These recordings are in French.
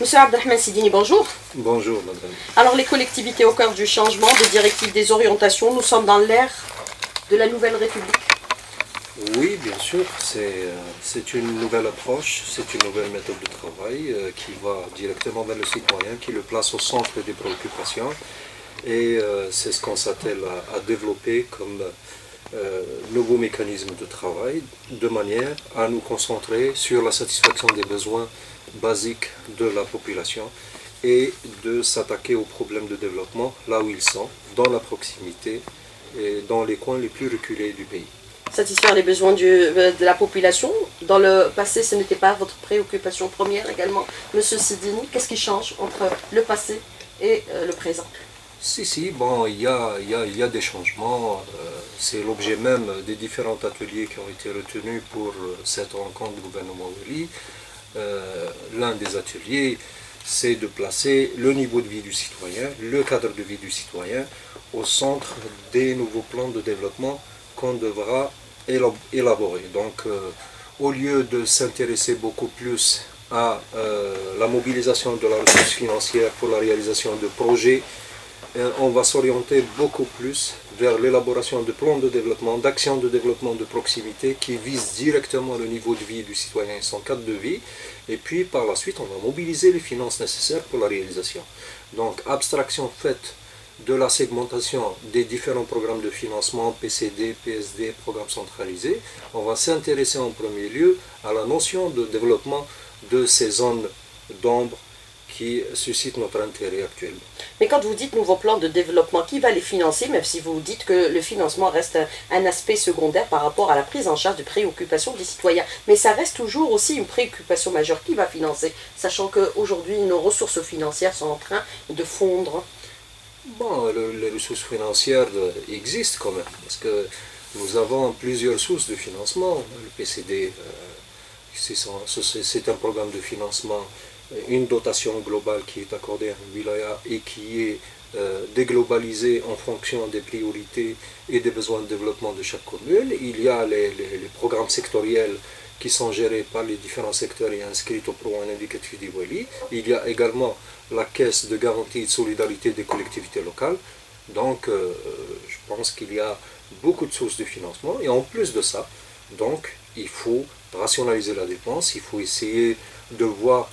Monsieur Abdelrahman Sidini, bonjour. Bonjour, madame. Alors, les collectivités au cœur du changement, des directives, des orientations, nous sommes dans l'ère de la nouvelle République. Oui, bien sûr, c'est une nouvelle approche, c'est une nouvelle méthode de travail qui va directement vers le citoyen, qui le place au centre des préoccupations. Et c'est ce qu'on s'attelle à développer comme nouveau mécanisme de travail, de manière à nous concentrer sur la satisfaction des besoins basiques de la population et de s'attaquer aux problèmes de développement là où ils sont, dans la proximité et dans les coins les plus reculés du pays. Satisfaire les besoins de la population. Dans le passé, ce n'était pas votre préoccupation première également. Monsieur Sidini, qu'est-ce qui change entre le passé et le présent? Si, bon, il y a des changements. C'est l'objet même des différents ateliers qui ont été retenus pour cette rencontre du gouvernement Wali. L'un des ateliers, c'est de placer le niveau de vie du citoyen, le cadre de vie du citoyen, au centre des nouveaux plans de développement qu'on devra élaborer. Donc, au lieu de s'intéresser beaucoup plus à la mobilisation de la ressource financière pour la réalisation de projets, on va s'orienter beaucoup plus vers l'élaboration de plans de développement, d'actions de développement de proximité qui visent directement le niveau de vie du citoyen et son cadre de vie. Et puis par la suite, on va mobiliser les finances nécessaires pour la réalisation. Donc abstraction faite de la segmentation des différents programmes de financement, PCD, PSD, programmes centralisés, on va s'intéresser en premier lieu à la notion de développement de ces zones d'ombre qui suscite notre intérêt actuellement. Mais quand vous dites nouveau plan de développement, qui va les financer, même si vous dites que le financement reste un aspect secondaire par rapport à la prise en charge des préoccupations des citoyens, mais ça reste toujours aussi une préoccupation majeure. Qui va financer, sachant qu'aujourd'hui nos ressources financières sont en train de fondre? Bon, les ressources financières existent quand même, parce que nous avons plusieurs sources de financement. Le PCD, c'est un programme de financement, une dotation globale qui est accordée à une wilaya et qui est déglobalisée en fonction des priorités et des besoins de développement de chaque commune. Il y a les programmes sectoriels qui sont gérés par les différents secteurs et inscrits au programme indicatif du Wali. Il y a également la caisse de garantie et de solidarité des collectivités locales. Donc, je pense qu'il y a beaucoup de sources de financement. Et en plus de ça, donc, il faut rationaliser la dépense, il faut essayer de voir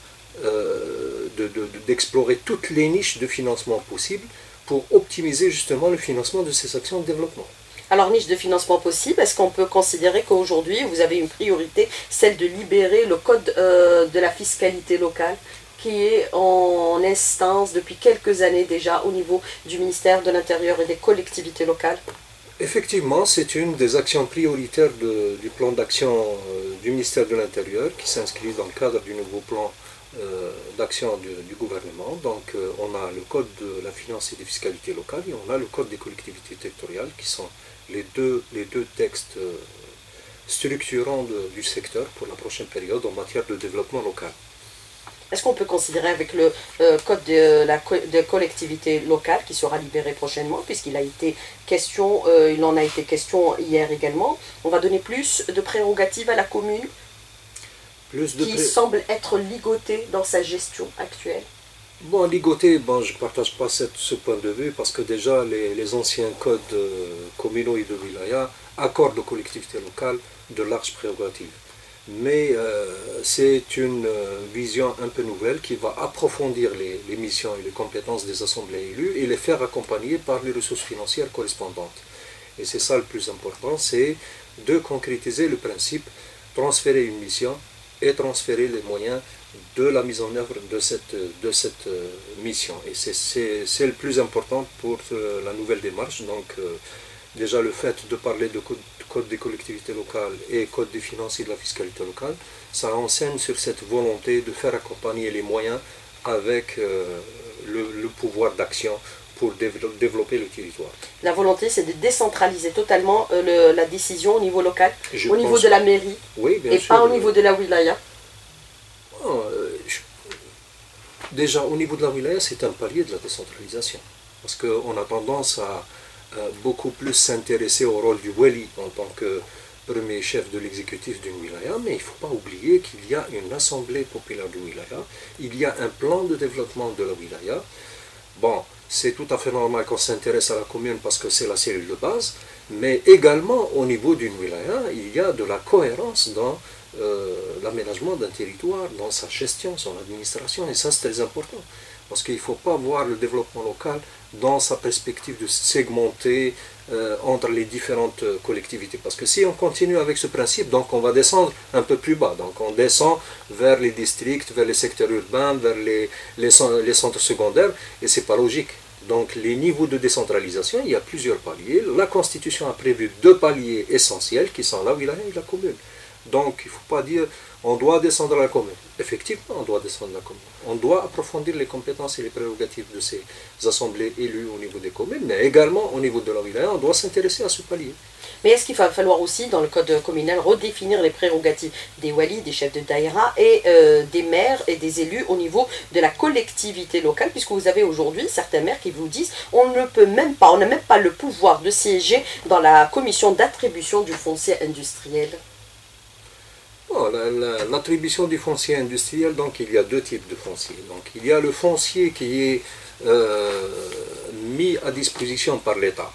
d'explorer toutes les niches de financement possibles pour optimiser justement le financement de ces actions de développement. Alors, niche de financement possible, est-ce qu'on peut considérer qu'aujourd'hui vous avez une priorité, celle de libérer le code de la fiscalité locale qui est en instance depuis quelques années déjà au niveau du ministère de l'Intérieur et des collectivités locales? Effectivement, c'est une des actions prioritaires du plan d'action du ministère de l'Intérieur qui s'inscrit dans le cadre du nouveau plan d'action du gouvernement. Donc on a le code de la finance et des fiscalités locales et on a le code des collectivités territoriales qui sont les deux textes structurants du secteur pour la prochaine période en matière de développement local. Est-ce qu'on peut considérer avec le code de collectivité locale qui sera libéré prochainement, puisqu'il a été question, il en a été question hier également, on va donner plus de prérogatives à la commune qui semble être ligotée dans sa gestion actuelle? Bon, ligoté, bon, je ne partage pas ce point de vue parce que déjà les anciens codes communaux et de wilaya accordent aux collectivités locales de larges prérogatives. Mais c'est une vision un peu nouvelle qui va approfondir les missions et les compétences des assemblées élues et les faire accompagner par les ressources financières correspondantes. Et c'est ça le plus important, c'est de concrétiser le principe, transférer une mission et transférer les moyens de la mise en œuvre de cette mission. Et c'est le plus important pour la nouvelle démarche. Donc déjà le fait de parler de code des collectivités locales et code des finances et de la fiscalité locale, ça enseigne sur cette volonté de faire accompagner les moyens avec le pouvoir d'action pour développer le territoire. La volonté, c'est de décentraliser totalement la décision au niveau local, au niveau de la mairie, oui, et pas au niveau de la wilaya. Déjà, au niveau de la wilaya, c'est un palier de la décentralisation. Parce qu'on a tendance à beaucoup plus s'intéresser au rôle du wali en tant que premier chef de l'exécutif d'une wilaya, mais il ne faut pas oublier qu'il y a une assemblée populaire de wilaya, il y a un plan de développement de la wilaya. Bon, c'est tout à fait normal qu'on s'intéresse à la commune parce que c'est la cellule de base, mais également au niveau d'une wilaya, il y a de la cohérence dans l'aménagement d'un territoire, dans sa gestion, son administration, et ça c'est très important. Parce qu'il ne faut pas voir le développement local dans sa perspective de segmenter entre les différentes collectivités. Parce que si on continue avec ce principe, donc on va descendre un peu plus bas. Donc on descend vers les districts, vers les secteurs urbains, vers les centres secondaires, et ce n'est pas logique. Donc les niveaux de décentralisation, il y a plusieurs paliers. La Constitution a prévu 2 paliers essentiels qui sont la wilaya et la commune. Donc il ne faut pas dire on doit descendre à la commune. Effectivement, on doit descendre à la commune. On doit approfondir les compétences et les prérogatives de ces assemblées élues au niveau des communes, mais également au niveau de la wilaya, on doit s'intéresser à ce palier. Mais est-ce qu'il va falloir aussi, dans le code communal, redéfinir les prérogatives des walis, des chefs de daïra et des maires et des élus au niveau de la collectivité locale, puisque vous avez aujourd'hui certains maires qui vous disent on ne peut même pas, on n'a même pas le pouvoir de siéger dans la commission d'attribution du foncier industriel. Bon, l'attribution du foncier industriel, donc il y a 2 types de foncier. Donc il y a le foncier qui est mis à disposition par l'État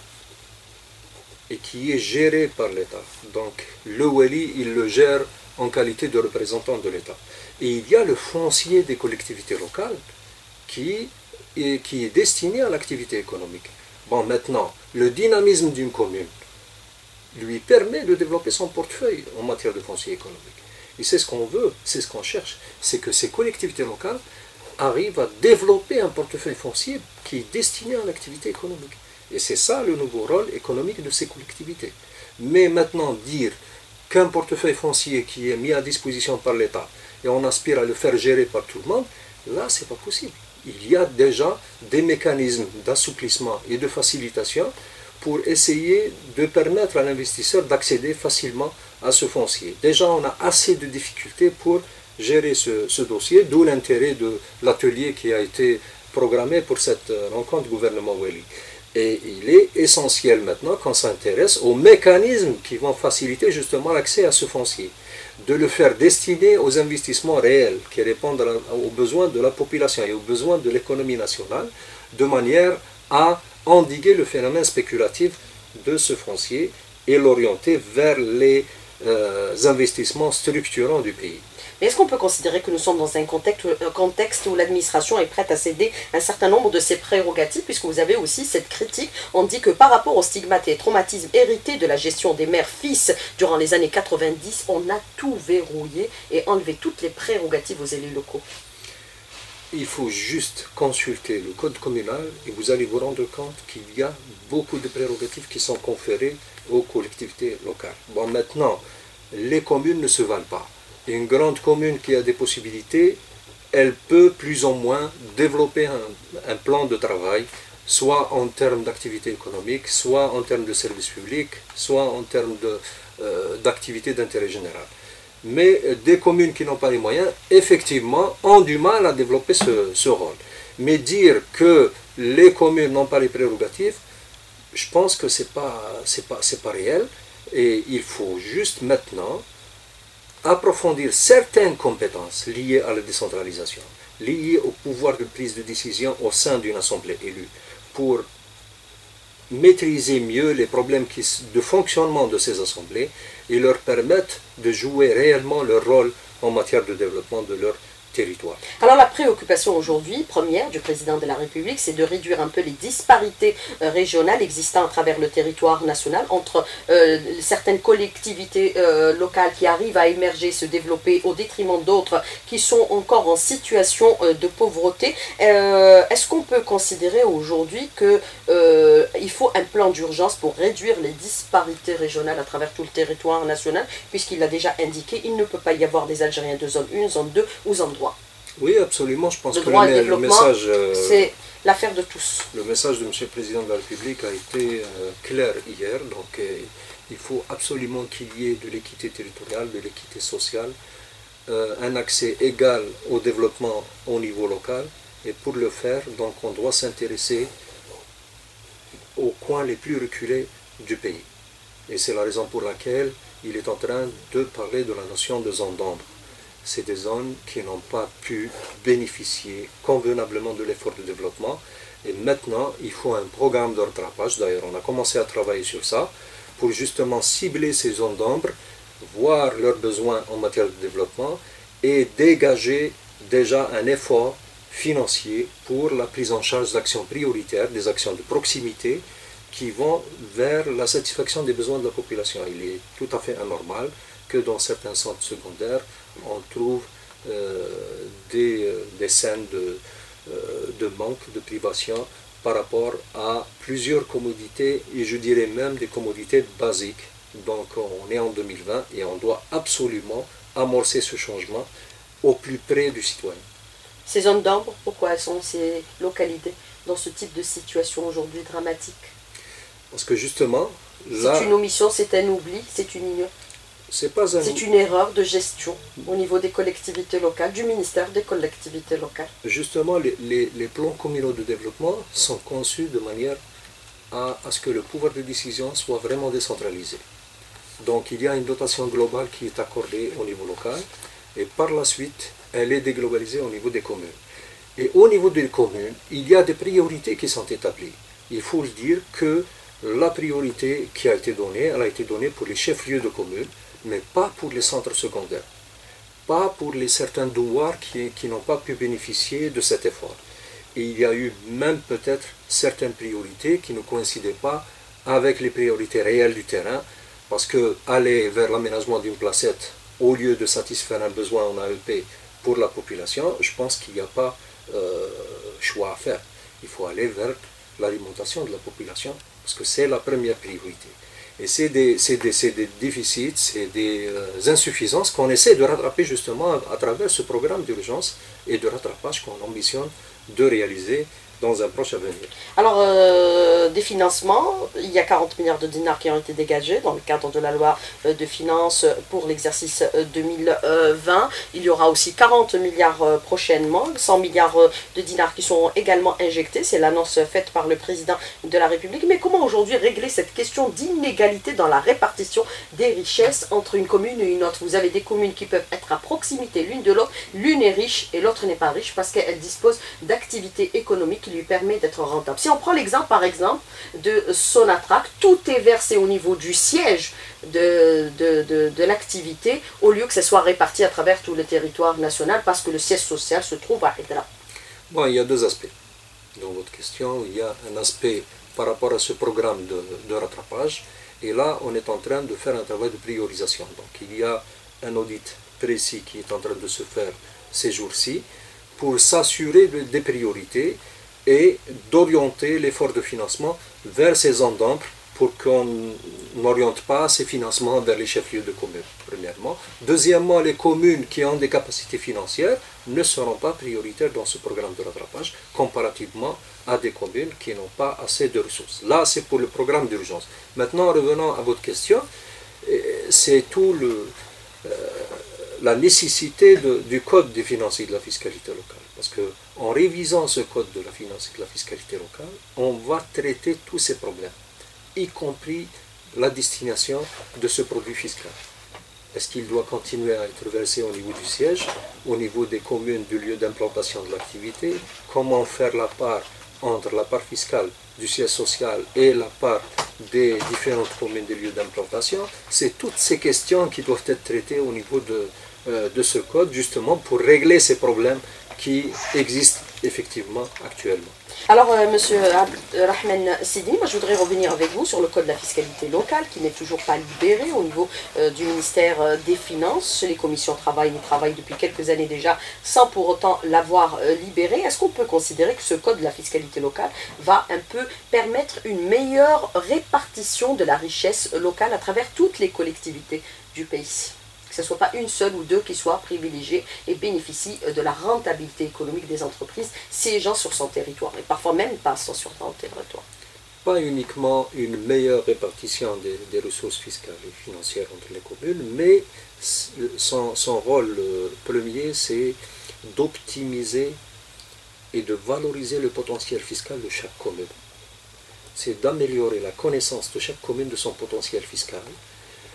et qui est géré par l'État. Donc le wali, il le gère en qualité de représentant de l'État. Et il y a le foncier des collectivités locales qui est destiné à l'activité économique. Bon, maintenant, le dynamisme d'une commune lui permet de développer son portefeuille en matière de foncier économique. Et c'est ce qu'on veut, c'est ce qu'on cherche, c'est que ces collectivités locales arrivent à développer un portefeuille foncier qui est destiné à l'activité économique. Et c'est ça le nouveau rôle économique de ces collectivités. Mais maintenant, dire qu'un portefeuille foncier qui est mis à disposition par l'État et on aspire à le faire gérer par tout le monde, là, c'est pas possible. Il y a déjà des mécanismes d'assouplissement et de facilitation pour essayer de permettre à l'investisseur d'accéder facilement à ce foncier. Déjà, on a assez de difficultés pour gérer ce dossier, d'où l'intérêt de l'atelier qui a été programmé pour cette rencontre gouvernement-Wali. Et il est essentiel maintenant qu'on s'intéresse aux mécanismes qui vont faciliter justement l'accès à ce foncier, de le faire destiner aux investissements réels qui répondent aux besoins de la population et aux besoins de l'économie nationale, de manière à endiguer le phénomène spéculatif de ce foncier et l'orienter vers les investissements structurants du pays. Mais est-ce qu'on peut considérer que nous sommes dans un contexte où l'administration est prête à céder un certain nombre de ses prérogatives, puisque vous avez aussi cette critique, on dit que par rapport aux stigmates et traumatismes hérités de la gestion des mères-fils durant les années 90, on a tout verrouillé et enlevé toutes les prérogatives aux élus locaux. Il faut juste consulter le code communal et vous allez vous rendre compte qu'il y a beaucoup de prérogatives qui sont conférées aux collectivités locales. Bon, maintenant, les communes ne se valent pas. Une grande commune qui a des possibilités, elle peut plus ou moins développer un plan de travail, soit en termes d'activité économique, soit en termes de services publics, soit en termes d'activité d'intérêt général. Mais des communes qui n'ont pas les moyens, effectivement, ont du mal à développer ce rôle. Mais dire que les communes n'ont pas les prérogatives, je pense que c'est pas réel. Et il faut juste maintenant approfondir certaines compétences liées à la décentralisation, liées au pouvoir de prise de décision au sein d'une assemblée élue, pour maîtriser mieux les problèmes de fonctionnement de ces assemblées et leur permettre de jouer réellement leur rôle en matière de développement de leur territoire. Alors la préoccupation aujourd'hui, première du président de la République, c'est de réduire un peu les disparités régionales existant à travers le territoire national entre certaines collectivités locales qui arrivent à émerger, se développer au détriment d'autres qui sont encore en situation de pauvreté. Est-ce qu'on peut considérer aujourd'hui qu'il faut un plan d'urgence pour réduire les disparités régionales à travers tout le territoire national, puisqu'il a déjà indiqué qu'il ne peut pas y avoir des Algériens de zone 1, zone 2 ou zone 3. Oui, absolument. Je pense que le message, c'est l'affaire de tous. Le message de M. le Président de la République a été clair hier. Donc, il faut absolument qu'il y ait de l'équité territoriale, de l'équité sociale, un accès égal au développement au niveau local. Et pour le faire, donc, on doit s'intéresser aux coins les plus reculés du pays. Et c'est la raison pour laquelle il est en train de parler de la notion de zone d'ombre. C'est des zones qui n'ont pas pu bénéficier convenablement de l'effort de développement. Et maintenant, il faut un programme de rattrapage. D'ailleurs, on a commencé à travailler sur ça pour justement cibler ces zones d'ombre, voir leurs besoins en matière de développement et dégager déjà un effort financier pour la prise en charge d'actions prioritaires, des actions de proximité qui vont vers la satisfaction des besoins de la population. Il est tout à fait anormal que dans certains centres secondaires, on trouve des scènes de manque, de privation par rapport à plusieurs commodités, et je dirais même des commodités basiques. Donc on est en 2020 et on doit absolument amorcer ce changement au plus près du citoyen. Ces zones d'ombre, pourquoi elles sont ces localités dans ce type de situation aujourd'hui dramatique? Parce que justement, là... C'est une omission, c'est un oubli, c'est une erreur de gestion au niveau des collectivités locales, du ministère des collectivités locales. Justement, les plans communaux de développement sont conçus de manière à ce que le pouvoir de décision soit vraiment décentralisé. Donc il y a une dotation globale qui est accordée au niveau local et par la suite, elle est déglobalisée au niveau des communes. Et au niveau des communes, il y a des priorités qui sont établies. Il faut le dire que la priorité qui a été donnée, elle a été donnée pour les chefs-lieux de communes, mais pas pour les centres secondaires, pas pour certains douars qui n'ont pas pu bénéficier de cet effort. Et il y a eu même peut-être certaines priorités qui ne coïncidaient pas avec les priorités réelles du terrain, parce que aller vers l'aménagement d'une placette au lieu de satisfaire un besoin en AEP pour la population, je pense qu'il n'y a pas choix à faire. Il faut aller vers l'alimentation de la population, parce que c'est la première priorité. Et c'est des déficits, c'est des insuffisances qu'on essaie de rattraper justement à travers ce programme d'urgence et de rattrapage qu'on ambitionne de réaliser dans un proche avenir. Alors, des financements, il y a 40 milliards de dinars qui ont été dégagés dans le cadre de la loi de finances pour l'exercice 2020. Il y aura aussi 40 milliards prochainement, 100 milliards de dinars qui seront également injectés. C'est l'annonce faite par le président de la République. Mais comment aujourd'hui régler cette question d'inégalité dans la répartition des richesses entre une commune et une autre? Vous avez des communes qui peuvent être à proximité l'une de l'autre. L'une est riche et l'autre n'est pas riche parce qu'elle dispose d'activités économiques qui lui permet d'être rentable. Si on prend l'exemple par exemple de Sonatrach, tout est versé au niveau du siège de l'activité au lieu que ce soit réparti à travers tout le territoire national parce que le siège social se trouve à Edra. Bon, il y a deux aspects dans votre question. Il y a un aspect par rapport à ce programme de rattrapage et là on est en train de faire un travail de priorisation. Donc il y a un audit précis qui est en train de se faire ces jours-ci pour s'assurer des priorités et d'orienter l'effort de financement vers ces zones d'ombre pour qu'on n'oriente pas ces financements vers les chefs-lieux de communes, premièrement. Deuxièmement, les communes qui ont des capacités financières ne seront pas prioritaires dans ce programme de rattrapage comparativement à des communes qui n'ont pas assez de ressources. Là, c'est pour le programme d'urgence. Maintenant, revenons à votre question, c'est tout la nécessité du code des finances et de la fiscalité locale. Parce qu'en révisant ce code de la finance et de la fiscalité locale, on va traiter tous ces problèmes, y compris la destination de ce produit fiscal. Est-ce qu'il doit continuer à être versé au niveau du siège, au niveau des communes du lieu d'implantation de l'activité? Comment faire la part entre la part fiscale du siège social et la part des différentes communes des lieux d'implantation? C'est toutes ces questions qui doivent être traitées au niveau de ce code, justement pour régler ces problèmes qui existent effectivement actuellement. Alors, Monsieur Abdelrahman Sidi, moi je voudrais revenir avec vous sur le code de la fiscalité locale qui n'est toujours pas libéré au niveau du ministère des Finances. Les commissions travaillent depuis quelques années déjà sans pour autant l'avoir libéré. Est-ce qu'on peut considérer que ce code de la fiscalité locale va un peu permettre une meilleure répartition de la richesse locale à travers toutes les collectivités du pays ? Que ce ne soit pas une seule ou deux qui soient privilégiées et bénéficient de la rentabilité économique des entreprises siégeant sur son territoire, et parfois même passant sur son territoire. Pas uniquement une meilleure répartition des ressources fiscales et financières entre les communes, mais son rôle premier, c'est d'optimiser et de valoriser le potentiel fiscal de chaque commune. C'est d'améliorer la connaissance de chaque commune de son potentiel fiscal,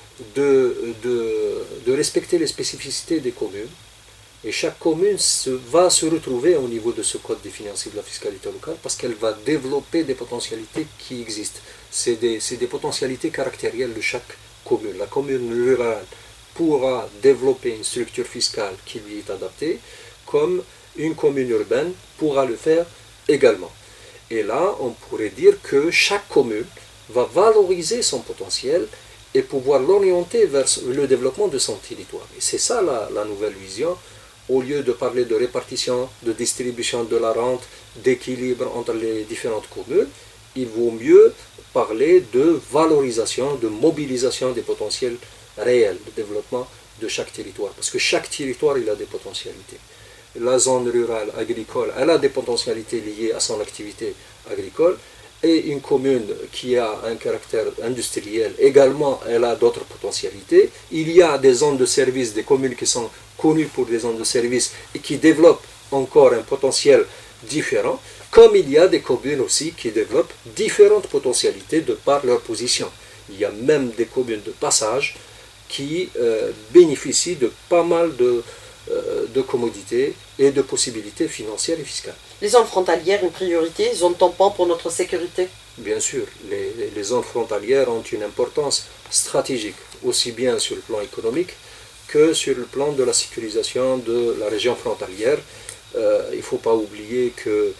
de respecter les spécificités des communes. Et chaque commune va se retrouver au niveau de ce code des finances et de la fiscalité locale parce qu'elle va développer des potentialités qui existent. C'est des potentialités caractérielles de chaque commune. La commune rurale pourra développer une structure fiscale qui lui est adaptée, comme une commune urbaine pourra le faire également. Et là, on pourrait dire que chaque commune va valoriser son potentiel et pouvoir l'orienter vers le développement de son territoire. Et c'est ça la nouvelle vision. Au lieu de parler de répartition, de distribution de la rente, d'équilibre entre les différentes communes, il vaut mieux parler de valorisation, de mobilisation des potentiels réels de développement de chaque territoire. Parce que chaque territoire, il a des potentialités. La zone rurale agricole, elle a des potentialités liées à son activité agricole. Et une commune qui a un caractère industriel, également, elle a d'autres potentialités. Il y a des zones de service, des communes qui sont connues pour des zones de service et qui développent encore un potentiel différent, comme il y a des communes aussi qui développent différentes potentialités de par leur position. Il y a même des communes de passage qui bénéficient de pas mal de commodités et de possibilités financières et fiscales. Les zones frontalières, une priorité, zone tampon pour notre sécurité? Bien sûr, les zones frontalières ont une importance stratégique, aussi bien sur le plan économique que sur le plan de la sécurisation de la région frontalière. Il ne faut pas oublier que,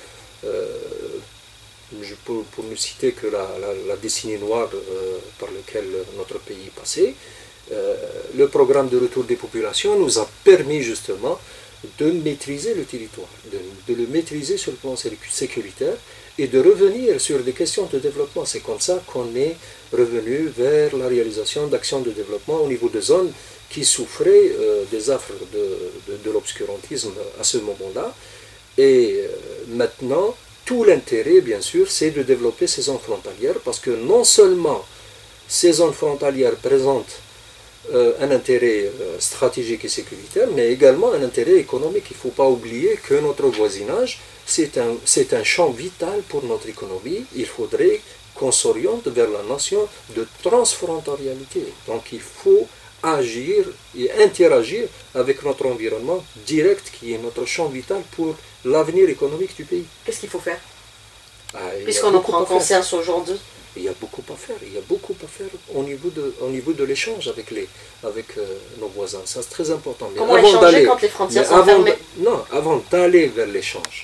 pour ne citer que la décennie noire par laquelle notre pays est passé, le programme de retour des populations nous a permis justement de maîtriser le territoire, de le maîtriser sur le plan sécuritaire et de revenir sur des questions de développement. C'est comme ça qu'on est revenu vers la réalisation d'actions de développement au niveau de zones qui souffraient des affres de l'obscurantisme à ce moment-là. Et maintenant, tout l'intérêt, bien sûr, c'est de développer ces zones frontalières parce que non seulement ces zones frontalières présentent un intérêt stratégique et sécuritaire, mais également un intérêt économique. Il ne faut pas oublier que notre voisinage, c'est un champ vital pour notre économie. Il faudrait qu'on s'oriente vers la notion de transfrontalialité. Donc il faut agir et interagir avec notre environnement direct, qui est notre champ vital pour l'avenir économique du pays. Qu'est-ce qu'il faut faire? Puisqu'on en prend conscience aujourd'hui. Il y a beaucoup à faire. Il y a beaucoup à faire au niveau de l'échange avec nos voisins. Ça, c'est très important. Mais comment échanger quand les frontières sont fermées? Non, avant d'aller vers l'échange,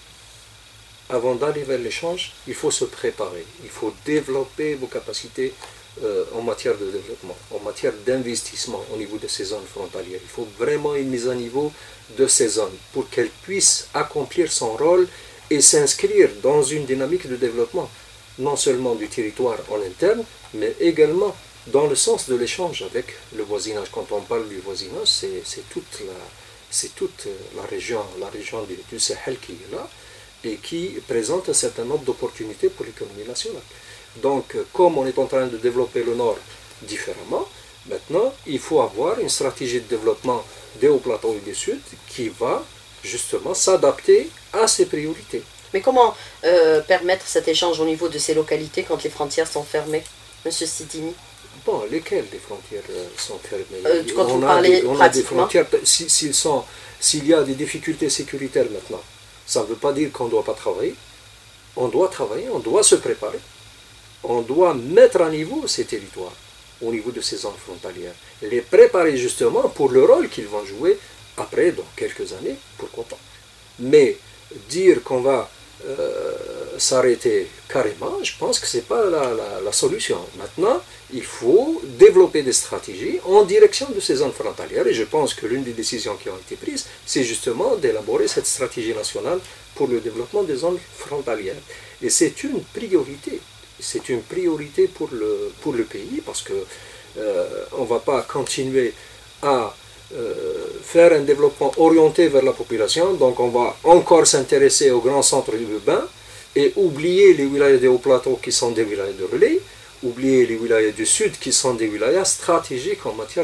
il faut se préparer. Il faut développer vos capacités en matière de développement, en matière d'investissement au niveau de ces zones frontalières. Il faut vraiment une mise à niveau de ces zones pour qu'elles puissent accomplir son rôle et s'inscrire dans une dynamique de développement, non seulement du territoire en interne, mais également dans le sens de l'échange avec le voisinage. Quand on parle du voisinage, c'est toute la région du Sahel qui est là et qui présente un certain nombre d'opportunités pour l'économie nationale. Donc, comme on est en train de développer le Nord différemment, maintenant, il faut avoir une stratégie de développement des hauts plateaux et du Sud qui va justement s'adapter à ces priorités. Mais comment permettre cet échange au niveau de ces localités quand les frontières sont fermées, M. Sidini? Bon, lesquelles les frontières sont fermées? Quand vous parlez on a des frontières, s'il y a des difficultés sécuritaires maintenant, ça ne veut pas dire qu'on ne doit pas travailler. On doit travailler, on doit se préparer. On doit mettre à niveau ces territoires, au niveau de ces zones frontalières. Les préparer justement pour le rôle qu'ils vont jouer après, dans quelques années, pourquoi pas. Mais dire qu'on va s'arrêter carrément, je pense que ce n'est pas la solution. Maintenant, il faut développer des stratégies en direction de ces zones frontalières et je pense que l'une des décisions qui ont été prises, c'est justement d'élaborer cette stratégie nationale pour le développement des zones frontalières. Et c'est une priorité. C'est une priorité pour le pays parce que on ne va pas continuer à faire un développement orienté vers la population, donc on va encore s'intéresser aux grands centres urbains et oublier les wilayas des hauts plateaux qui sont des wilayas de relais, oublier les wilayas du sud qui sont des wilayas stratégiques en matière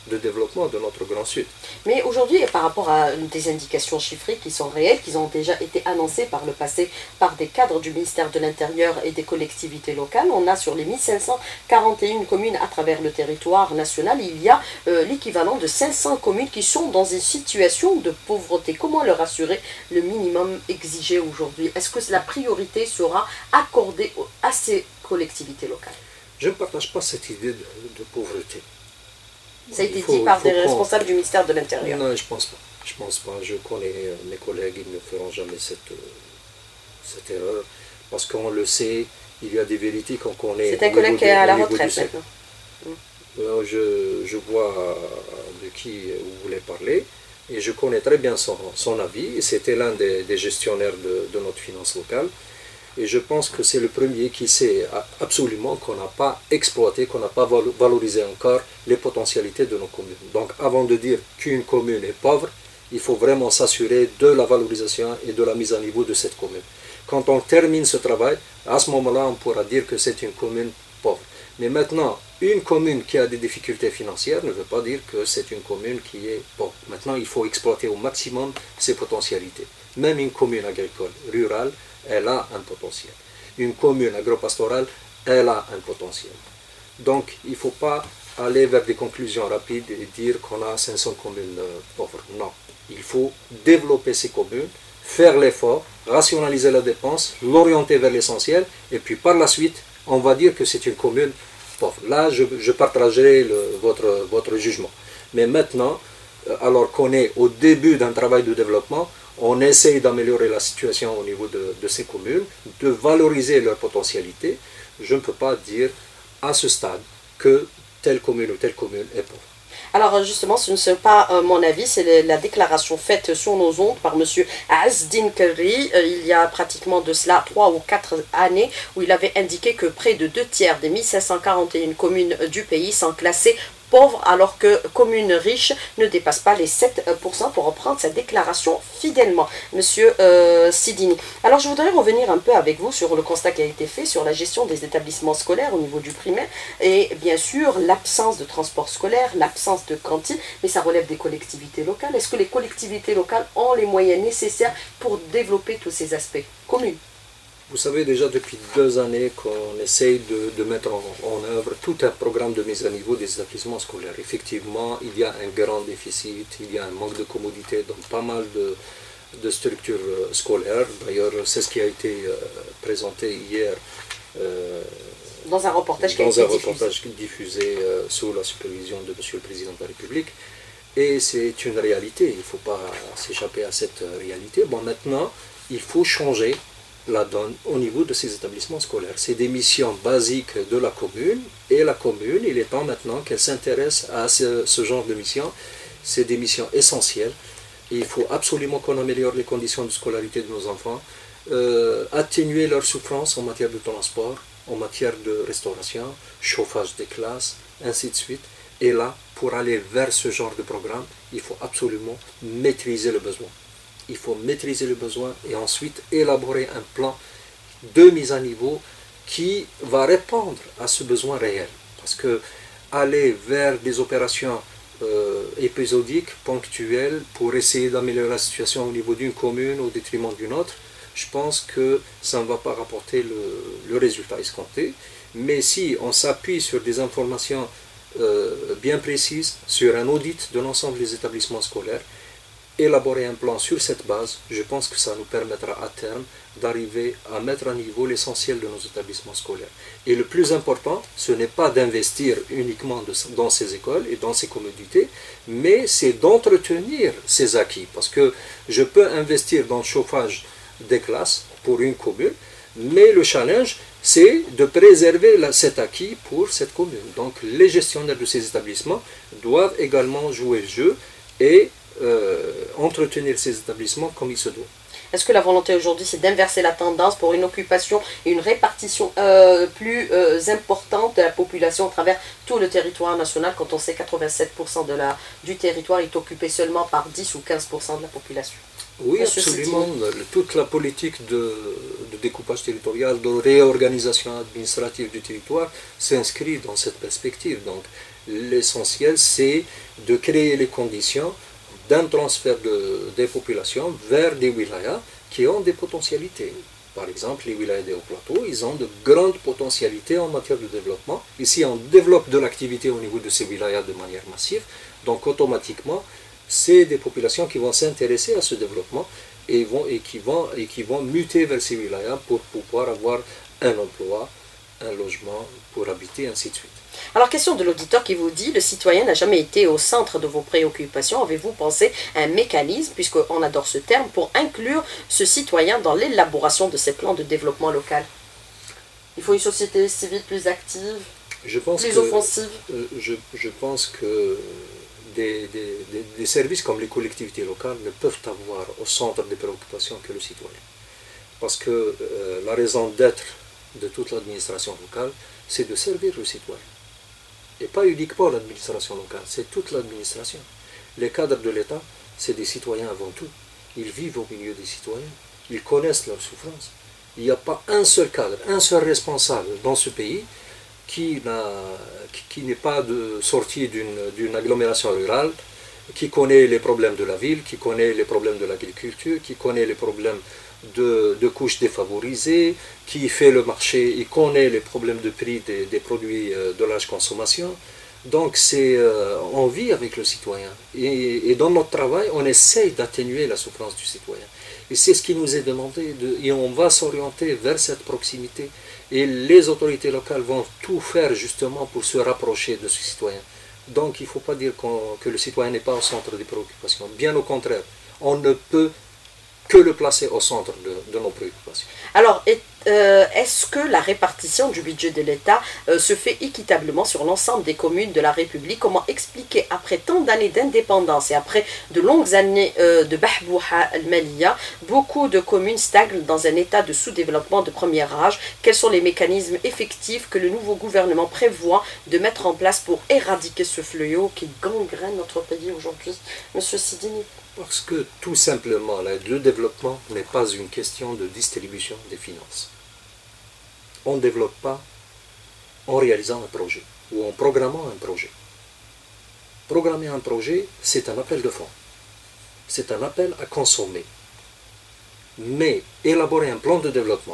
de développement de notre Grand Sud. Mais aujourd'hui, par rapport à des indications chiffrées qui sont réelles, qui ont déjà été annoncées par le passé par des cadres du ministère de l'Intérieur et des collectivités locales, on a sur les 1541 communes à travers le territoire national, il y a l'équivalent de 500 communes qui sont dans une situation de pauvreté. Comment leur assurer le minimum exigé aujourd'hui? Est-ce que la priorité sera accordée à ces collectivités locales? Je ne partage pas cette idée de pauvreté. Ça a été dit par des responsables du ministère de l'Intérieur. Non, je pense pas. Je pense pas. Je connais mes collègues, ils ne feront jamais cette erreur. Parce qu'on le sait, il y a des vérités qu'on connaît. C'est un collègue qui est à la retraite maintenant. Je vois de qui vous voulez parler. Et je connais très bien son avis. C'était l'un des gestionnaires de notre finance locale. Et je pense que c'est le premier qui sait absolument qu'on n'a pas exploité, qu'on n'a pas valorisé encore les potentialités de nos communes. Donc avant de dire qu'une commune est pauvre, il faut vraiment s'assurer de la valorisation et de la mise à niveau de cette commune. Quand on termine ce travail, à ce moment-là, on pourra dire que c'est une commune pauvre. Mais maintenant, une commune qui a des difficultés financières ne veut pas dire que c'est une commune qui est pauvre. Maintenant, il faut exploiter au maximum ses potentialités. Même une commune agricole, rurale, elle a un potentiel. Une commune agropastorale, elle a un potentiel. Donc, il ne faut pas aller vers des conclusions rapides et dire qu'on a 500 communes pauvres. Non. Il faut développer ces communes, faire l'effort, rationaliser la dépense, l'orienter vers l'essentiel, et puis par la suite, on va dire que c'est une commune pauvre. Là, je partagerai votre jugement. Mais maintenant, alors qu'on est au début d'un travail de développement, on essaye d'améliorer la situation au niveau de ces communes, de valoriser leur potentialité. Je ne peux pas dire à ce stade que telle commune ou telle commune est pauvre. Alors justement, ce ne c'est pas mon avis, c'est la déclaration faite sur nos ondes par M. Azdin Kerri, il y a pratiquement de cela 3 ou 4 années, où il avait indiqué que près de 2 tiers des 1541 communes du pays sont classées pauvres, alors que communes riches ne dépassent pas les 7%, pour reprendre cette déclaration fidèlement, Monsieur Sidini. Alors je voudrais revenir un peu avec vous sur le constat qui a été fait sur la gestion des établissements scolaires au niveau du primaire, et bien sûr l'absence de transport scolaire, l'absence de cantine, mais ça relève des collectivités locales. Est-ce que les collectivités locales ont les moyens nécessaires pour développer tous ces aspects communs? Vous savez déjà depuis 2 années qu'on essaye de mettre en œuvre tout un programme de mise à niveau des établissements scolaires. Effectivement, il y a un grand déficit, il y a un manque de commodité dans pas mal de structures scolaires. D'ailleurs, c'est ce qui a été présenté hier dans un reportage diffusé sous la supervision de M. le Président de la République. Et c'est une réalité, il ne faut pas s'échapper à cette réalité. Bon, maintenant, il faut changer la donne au niveau de ces établissements scolaires. C'est des missions basiques de la commune, et la commune, il est temps maintenant qu'elle s'intéresse à ce genre de missions. C'est des missions essentielles, et il faut absolument qu'on améliore les conditions de scolarité de nos enfants, atténuer leur souffrance en matière de transport, en matière de restauration, chauffage des classes, ainsi de suite. Et là, pour aller vers ce genre de programme, il faut absolument maîtriser le besoin. Il faut maîtriser le besoin et ensuite élaborer un plan de mise à niveau qui va répondre à ce besoin réel. Parce que aller vers des opérations épisodiques, ponctuelles, pour essayer d'améliorer la situation au niveau d'une commune au détriment d'une autre, je pense que ça ne va pas rapporter le résultat escompté. Mais si on s'appuie sur des informations bien précises, sur un audit de l'ensemble des établissements scolaires, élaborer un plan sur cette base, je pense que ça nous permettra à terme d'arriver à mettre à niveau l'essentiel de nos établissements scolaires. Et le plus important, ce n'est pas d'investir uniquement dans ces écoles et dans ces commodités, mais c'est d'entretenir ces acquis. Parce que je peux investir dans le chauffage des classes pour une commune, mais le challenge, c'est de préserver cet acquis pour cette commune. Donc les gestionnaires de ces établissements doivent également jouer le jeu et entretenir ces établissements comme il se doit. Est-ce que la volonté aujourd'hui, c'est d'inverser la tendance pour une occupation et une répartition plus importante de la population à travers tout le territoire national, quand on sait que 87% du territoire est occupé seulement par 10 ou 15% de la population? Oui, absolument. Toute la politique de découpage territorial, de réorganisation administrative du territoire s'inscrit dans cette perspective. Donc, L'essentiel, c'est de créer les conditions d'un transfert des populations vers des wilayas qui ont des potentialités. Par exemple, les wilayas des hauts plateaux, ils ont de grandes potentialités en matière de développement. Ici, on développe de l'activité au niveau de ces wilayas de manière massive, donc automatiquement, c'est des populations qui vont s'intéresser à ce développement et qui vont muter vers ces wilayas pour pouvoir avoir un emploi, un logement pour habiter, ainsi de suite. Alors, question de l'auditeur qui vous dit, le citoyen n'a jamais été au centre de vos préoccupations. Avez-vous pensé à un mécanisme, puisqu'on adore ce terme, pour inclure ce citoyen dans l'élaboration de ces plans de développement local? Il faut une société civile plus active, plus offensive. Je pense que des services comme les collectivités locales ne peuvent avoir au centre des préoccupations que le citoyen. Parce que la raison d'être de toute l'administration locale, c'est de servir le citoyen. Et pas uniquement l'administration locale, c'est toute l'administration. Les cadres de l'État, c'est des citoyens avant tout. Ils vivent au milieu des citoyens, ils connaissent leurs souffrances. Il n'y a pas un seul cadre, un seul responsable dans ce pays qui n'est pas sorti d'une agglomération rurale, qui connaît les problèmes de la ville, qui connaît les problèmes de l'agriculture, qui connaît les problèmes de couches défavorisées, qui fait le marché, il connaît les problèmes de prix des produits de large consommation. Donc on vit avec le citoyen. Et dans notre travail, on essaye d'atténuer la souffrance du citoyen. Et c'est ce qui nous est demandé, et on va s'orienter vers cette proximité. Et les autorités locales vont tout faire justement pour se rapprocher de ce citoyen. Donc il ne faut pas dire que le citoyen n'est pas au centre des préoccupations. Bien au contraire, on ne peut que le placer au centre de nos préoccupations. Alors, est-ce que la répartition du budget de l'État se fait équitablement sur l'ensemble des communes de la République? Comment expliquer, après tant d'années d'indépendance et après de longues années de Bahbouha al-Maliya, beaucoup de communes stagnent dans un état de sous-développement de premier âge? Quels sont les mécanismes effectifs que le nouveau gouvernement prévoit de mettre en place pour éradiquer ce fléau qui gangrène notre pays aujourd'hui? Monsieur Sidini. Parce que tout simplement, le développement n'est pas une question de distribution des finances. On ne développe pas en réalisant un projet ou en programmant un projet. Programmer un projet, c'est un appel de fonds. C'est un appel à consommer. Mais élaborer un plan de développement,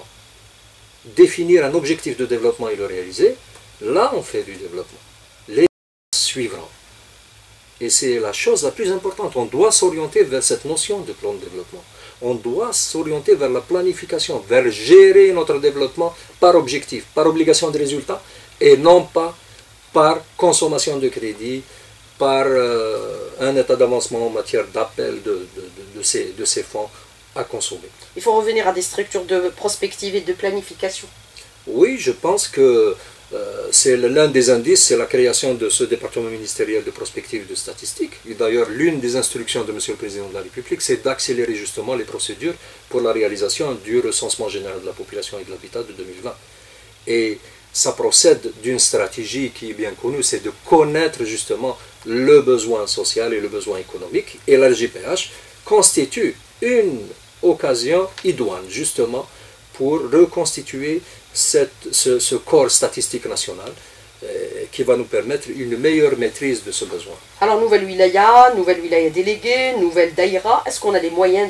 définir un objectif de développement et le réaliser, là on fait du développement. Les suivront. Et c'est la chose la plus importante. On doit s'orienter vers cette notion de plan de développement. On doit s'orienter vers la planification, vers gérer notre développement par objectif, par obligation de résultat, et non pas par consommation de crédit, par un état d'avancement en matière d'appel de ces fonds à consommer. Il faut revenir à des structures de prospective et de planification. Oui, je pense que c'est l'un des indices, c'est la création de ce département ministériel de prospective et de statistique. Et d'ailleurs, l'une des instructions de M. le Président de la République, c'est d'accélérer justement les procédures pour la réalisation du recensement général de la population et de l'habitat de 2020. Et ça procède d'une stratégie qui est bien connue, c'est de connaître justement le besoin social et le besoin économique. Et la RGPH constitue une occasion idoine justement pour reconstituer ce corps statistique national qui va nous permettre une meilleure maîtrise de ce besoin. Alors, nouvelle wilaya déléguée, nouvelle daïra, est-ce qu'on a les moyens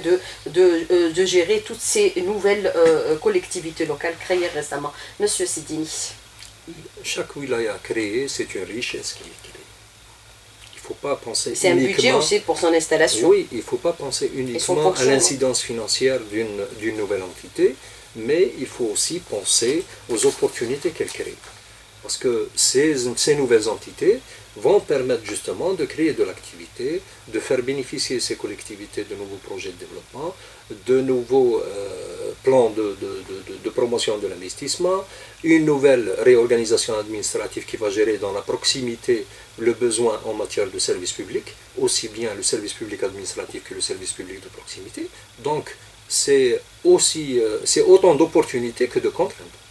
de gérer toutes ces nouvelles collectivités locales créées récemment? Monsieur Sidini. Chaque wilaya créée, c'est une richesse qui est créée. Il ne faut pas penser c'est uniquement... C'est un budget aussi pour son installation. Oui, il ne faut pas penser uniquement à l'incidence financière d'une nouvelle entité, mais il faut aussi penser aux opportunités qu'elle crée. Parce que ces nouvelles entités vont permettre justement de créer de l'activité, de faire bénéficier ces collectivités de nouveaux projets de développement, de nouveaux plans de promotion de l'investissement, une nouvelle réorganisation administrative qui va gérer dans la proximité le besoin en matière de services publics, aussi bien le service public administratif que le service public de proximité. Donc, c'est autant d'opportunités que de contraintes.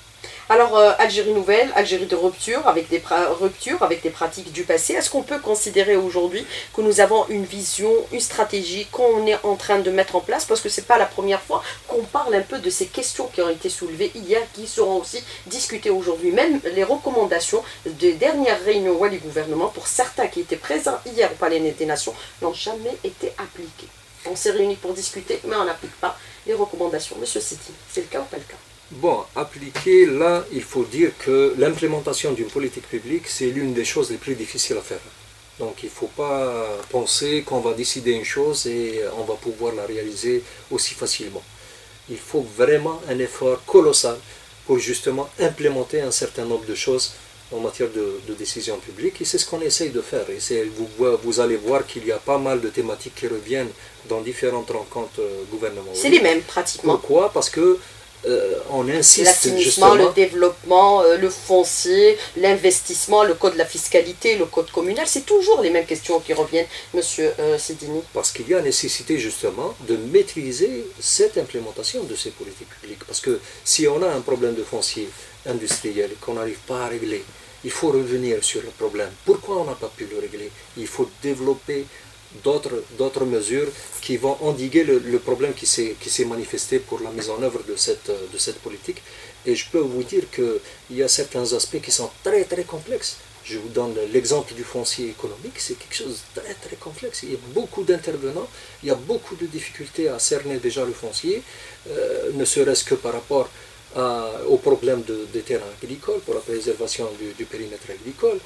Alors, Algérie nouvelle, Algérie de rupture, avec des ruptures, avec des pratiques du passé. Est-ce qu'on peut considérer aujourd'hui que nous avons une vision, une stratégie qu'on est en train de mettre en place? Parce que ce n'est pas la première fois qu'on parle un peu de ces questions qui ont été soulevées hier, qui seront aussi discutées aujourd'hui. Même les recommandations des dernières réunions du gouvernement, pour certains qui étaient présents hier au Palais des Nations, n'ont jamais été appliquées. On s'est réunis pour discuter, mais on n'applique pas les recommandations. Monsieur Sidi, c'est le cas ou pas le cas? Bon, appliquer, là, il faut dire que l'implémentation d'une politique publique, c'est l'une des choses les plus difficiles à faire. Donc il ne faut pas penser qu'on va décider une chose et on va pouvoir la réaliser aussi facilement. Il faut vraiment un effort colossal pour justement implémenter un certain nombre de choses en matière de décision publique. Et c'est ce qu'on essaye de faire. Et vous allez voir qu'il y a pas mal de thématiques qui reviennent dans différentes rencontres gouvernementales. C'est les mêmes pratiquement. Pourquoi? Parce que on insiste l'assainissement, justement... le développement, le foncier, l'investissement, le code de la fiscalité, le code communal, c'est toujours les mêmes questions qui reviennent, monsieur Sidini. Parce qu'il y a nécessité justement de maîtriser cette implémentation de ces politiques publiques. Parce que si on a un problème de foncier industriel qu'on n'arrive pas à régler, il faut revenir sur le problème. Pourquoi on n'a pas pu le régler? Il faut développer d'autres mesures qui vont endiguer le problème qui s'est manifesté pour la mise en œuvre de cette politique. Et je peux vous dire qu'il y a certains aspects qui sont très très complexes. Je vous donne l'exemple du foncier économique, c'est quelque chose de très très complexe. Il y a beaucoup d'intervenants, il y a beaucoup de difficultés à cerner déjà le foncier, ne serait-ce que par rapport au problème des terrains agricoles, pour la préservation du périmètre agricole,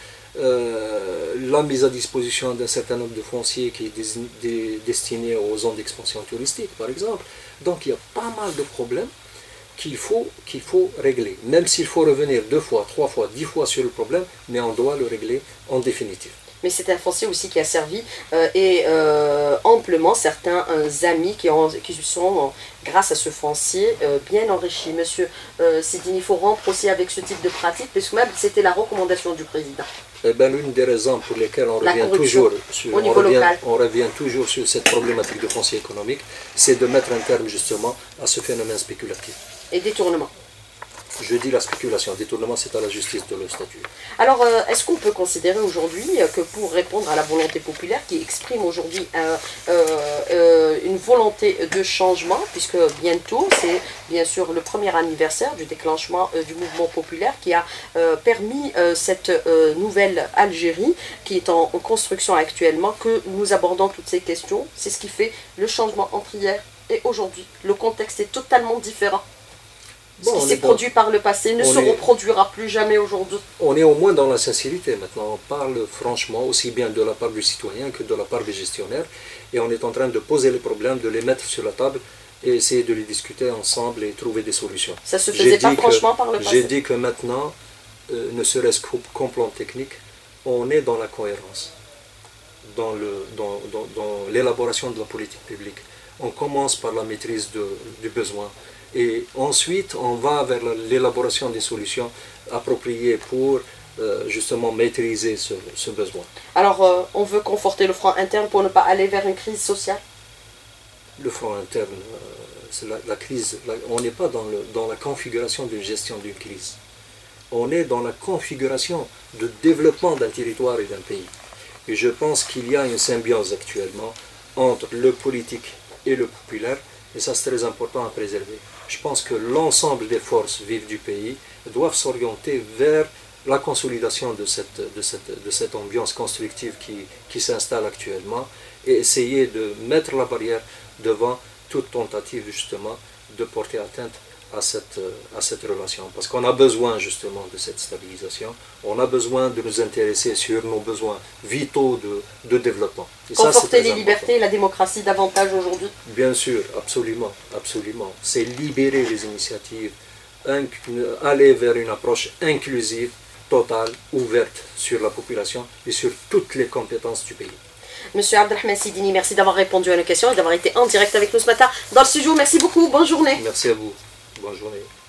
la mise à disposition d'un certain nombre de fonciers qui est destiné aux zones d'expansion touristique, par exemple. Donc il y a pas mal de problèmes qu'il faut régler, même s'il faut revenir 2 fois, 3 fois, 10 fois sur le problème, mais on doit le régler en définitive. Mais c'est un foncier aussi qui a servi amplement certains amis qui sont, grâce à ce foncier, bien enrichis. Monsieur Sidini, il faut rompre aussi avec ce type de pratique, puisque même c'était la recommandation du président. Eh bien, l'une des raisons pour lesquelles on revient toujours sur cette problématique de foncier économique, c'est de mettre un terme justement à ce phénomène spéculatif. Et détournement. Je dis la spéculation, détournement c'est à la justice de le statuer. Alors, est-ce qu'on peut considérer aujourd'hui que pour répondre à la volonté populaire qui exprime aujourd'hui une volonté de changement, puisque bientôt c'est bien sûr le premier anniversaire du déclenchement du mouvement populaire qui a permis cette nouvelle Algérie qui est en construction actuellement, que nous abordons toutes ces questions, c'est ce qui fait le changement entre hier et aujourd'hui. Le contexte est totalement différent. Ce qui s'est produit par le passé ne se reproduira plus jamais aujourd'hui. On est au moins dans la sincérité maintenant. On parle franchement aussi bien de la part du citoyen que de la part des gestionnaires. Et on est en train de poser les problèmes, de les mettre sur la table et essayer de les discuter ensemble et trouver des solutions. Ça ne se faisait pas franchement par le passé. J'ai dit que maintenant, ne serait-ce qu'en plan technique, on est dans la cohérence, dans l'élaboration de la politique publique. On commence par la maîtrise du besoin. Et ensuite, on va vers l'élaboration des solutions appropriées pour justement maîtriser ce besoin. Alors, on veut conforter le front interne pour ne pas aller vers une crise sociale? Le front interne, c'est la crise. On n'est pas dans la configuration d'une gestion d'une crise. On est dans la configuration de développement d'un territoire et d'un pays. Et je pense qu'il y a une symbiose actuellement entre le politique et le populaire. Et ça, c'est très important à préserver. Je pense que l'ensemble des forces vives du pays doivent s'orienter vers la consolidation de cette ambiance constructive qui s'installe actuellement et essayer de mettre la barrière devant toute tentative justement de porter atteinte à cette relation. Parce qu'on a besoin justement de cette stabilisation, on a besoin de nous intéresser sur nos besoins vitaux de développement. Et conforter les libertés et la démocratie davantage aujourd'hui? Bien sûr, absolument, absolument. C'est libérer les initiatives, aller vers une approche inclusive, totale, ouverte sur la population et sur toutes les compétences du pays. Monsieur Abdelrahman Sidini, merci d'avoir répondu à nos questions et d'avoir été en direct avec nous ce matin dans le studio. Merci beaucoup, bonne journée. Merci à vous, bonne journée.